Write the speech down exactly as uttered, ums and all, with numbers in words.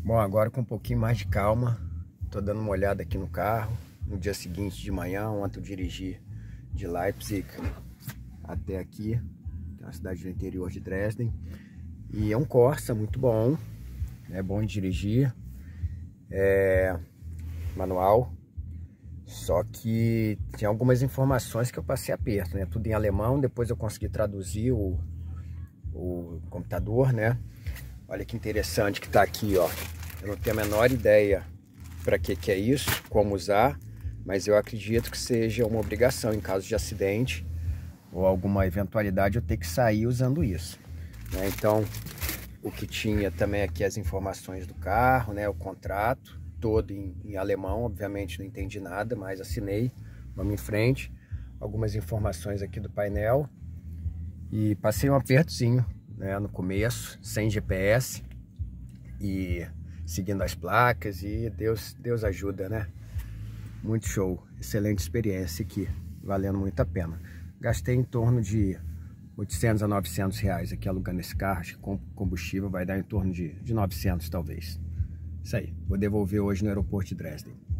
Bom, agora com um pouquinho mais de calma, tô dando uma olhada aqui no carro. No dia seguinte de manhã, ontem eu dirigi de Leipzig até aqui, que é uma cidade do interior de Dresden. E é um Corsa muito bom, é bom de dirigir, é manual. Só que tinha algumas informações que eu passei aperto, né? Tudo em alemão, depois eu consegui traduzir o, o computador, né? Olha que interessante que tá aqui, ó. Eu não tenho a menor ideia para que que é isso, como usar, mas eu acredito que seja uma obrigação em caso de acidente ou alguma eventualidade eu ter que sair usando isso, né? Então, o que tinha também aqui as informações do carro, né? O contrato todo em, em alemão, obviamente não entendi nada, mas assinei. Vamos em frente. Algumas informações aqui do painel e passei um apertozinho, né, no começo, sem G P S e seguindo as placas, e Deus, Deus ajuda, né? Muito show, excelente experiência aqui, valendo muito a pena. Gastei em torno de oitocentos a novecentos reais aqui alugando esse carro, acho que com combustível vai dar em torno de, de novecentos talvez. Isso aí, vou devolver hoje no aeroporto de Dresden.